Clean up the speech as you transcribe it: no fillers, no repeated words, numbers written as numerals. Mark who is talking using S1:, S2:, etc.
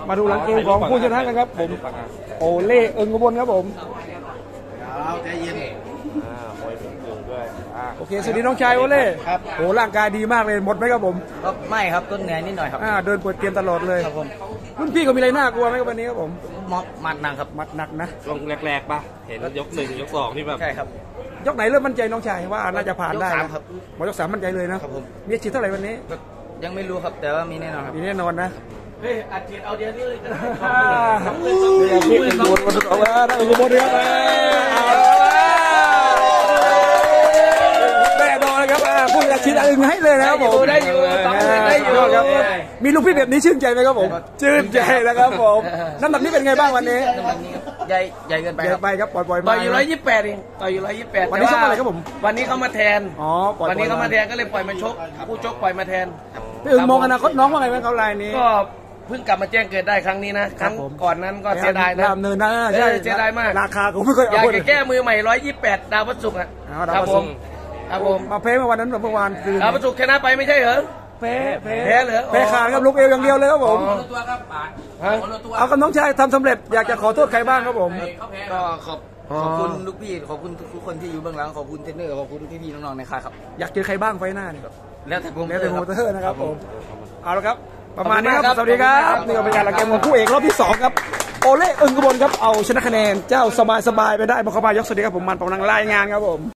S1: มาดูหลังเกมของผู้ชนะกันครับผมโอเล่เอิงกบลครับผม
S2: ใจเย็นมวยเป็นกึ่งด้วย
S1: โอเคสวัสดีน้องชายโอเล่ครับโอ้ร่างกายดีมากเลยหมดไหมครับผม
S3: ก็ไม่ครับต้นเหนื่อยนิดหน่อยครับ
S1: เดินเปิดเกมตลอดเลย
S3: ครับผม
S1: รุ่นพี่ก็มีอะไรน่ากลัวไหมวันนี้ครับผม
S3: หมัดหนักครับ
S1: หมัดหนักนะ
S2: ช่วงแรกๆป่ะเห็นยก1ยก2ที่แบบ
S3: ใช่ครับ
S1: ยกไหนเริ่มมั่นใจน้องชายว่าน่าจะผ่านได้
S3: ครับ
S1: ยก3มั่นใจเลยนะครับ
S3: ผม
S1: มีฉีดเท่าไหร่วันนี้
S3: ยังไม่รู้ครับแต่ว่ามีแน่นอนครับ
S1: มีแน่นอนนะ
S3: เฮ้ยอัดฉีดเอาเดียวนี้เลย
S1: พี่เป็นโดนมาถูกเอาแล้วนะอุบลครับแน่นอนครับผู้จะฉีดอะไรให้เลยนะครับผม
S3: ได้อยู่
S1: ครับมีลูกพี่แบบนี้ชื่นใจไหมครับผมชื่นใจนะครับผมน้ำหนักนี้เป็นไงบ้างวันนี้
S3: ใหญ่เกินไป
S1: ครับปล่อย
S3: ต่อยอยู่128เองต่อยอยู่128
S1: วันนี้ชกอะไรครับผม
S3: วันนี้เขามาแทนวันนี้เขามาแทนก็เลยปล่อยมาชกผู้ชกปล่อยมาแทน
S1: พี่อึ่งมองอนาคตน้องว่าไงบ้างเขาลายนี้
S3: ก็เพิ่งกลับมาแจ้งเกิดได้ครั้งนี้นะครั้งก่อนนั้นก็เสียดายนะ
S1: เนินนะใช่
S3: เสียดายมาก
S1: ราคาผมไม่เคย
S3: อยากจะแก้มือใหม่128ดาวพระศุกร์ครับผม
S1: มาเพ้มาวันนั้นเมื่อวานคือ
S3: ดาวพระศุกร์ชนะไปไม่ใช่เหรอ
S1: แพ้
S3: เหรอ
S1: แพ้ขาดครับลูกเอวอย่างเดียวเลยครับผมเอากับน้องชายทำสำเร็จอยากจะขอโทษใครบ้างครับผม
S3: ก็ขอบคุณลูกพี่ขอบคุณทุกคนที่อยู่เบื้องหลังขอบคุณเทรนเนอร์ขอบคุณพี่ๆน้องๆในค่ายครับ
S1: อยากเจอใครบ้างไฟหน้านี่
S3: แล้วแต่โปรโม
S1: เตอร์นะครับผมเอาละครับประมาณนี้ครับสวัสดีครับนี่ก็เป็นการละเกมของคู่เอกรอบที่2ครับโอเล่เอิงกบลครับเอาชนะคะแนนเจ้าสบายไปได้มาเข้ามายกสวัสดีครับผมมันปองนังรายงานครับผม